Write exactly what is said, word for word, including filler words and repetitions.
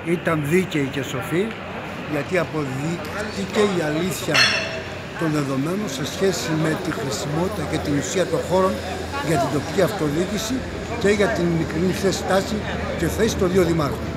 ήταν δίκαιη και σοφή, γιατί αποδείχτηκε η αλήθεια των δεδομένων σε σχέση με τη χρησιμότητα και την ουσία των χώρων για την τοπική αυτοδιοίκηση και για την ειλικρινή θέση τάση και θέση των δύο δημάρχων.